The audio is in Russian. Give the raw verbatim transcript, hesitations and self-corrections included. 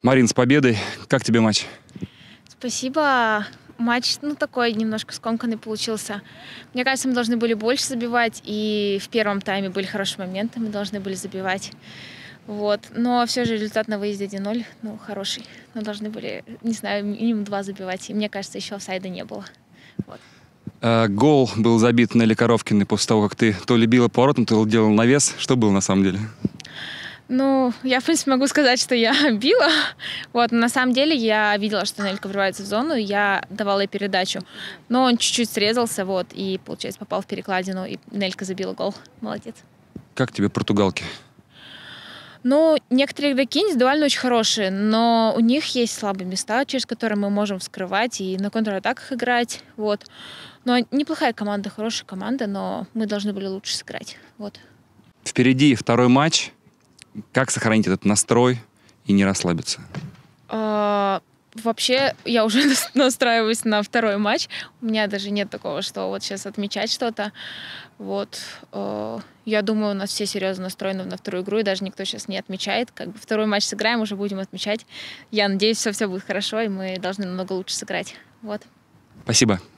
Марин, с победой. Как тебе матч? Спасибо. Матч, ну, такой немножко скомканный получился. Мне кажется, мы должны были больше забивать, и в первом тайме были хорошие моменты, мы должны были забивать. Вот. Но все же результат на выезде один ноль, ну, хороший. Мы должны были, не знаю, минимум два забивать, и мне кажется, еще офсайда не было. Вот. Э, гол был забит Нелли Коровкиной после того, как ты то ли била по воротам, то ли делала навес. Что было на самом деле? Ну, я, в принципе, могу сказать, что я била. Вот, но на самом деле я видела, что Нелька врывается в зону, и я давала ей передачу. Но он чуть-чуть срезался, вот, и, получается, попал в перекладину, и Нелька забила гол. Молодец. Как тебе португалки? Ну, некоторые игроки индивидуально очень хорошие, но у них есть слабые места, через которые мы можем вскрывать и на контратаках играть. Вот. Но неплохая команда, хорошая команда, но мы должны были лучше сыграть. Вот. Впереди второй матч. Как сохранить этот настрой и не расслабиться? А, вообще, я уже настраиваюсь на второй матч. У меня даже нет такого, что вот сейчас отмечать что-то. Вот. А, я думаю, у нас все серьезно настроены на вторую игру, и даже никто сейчас не отмечает. Как бы второй матч сыграем, уже будем отмечать. Я надеюсь, что все будет хорошо, и мы должны намного лучше сыграть. Вот. Спасибо.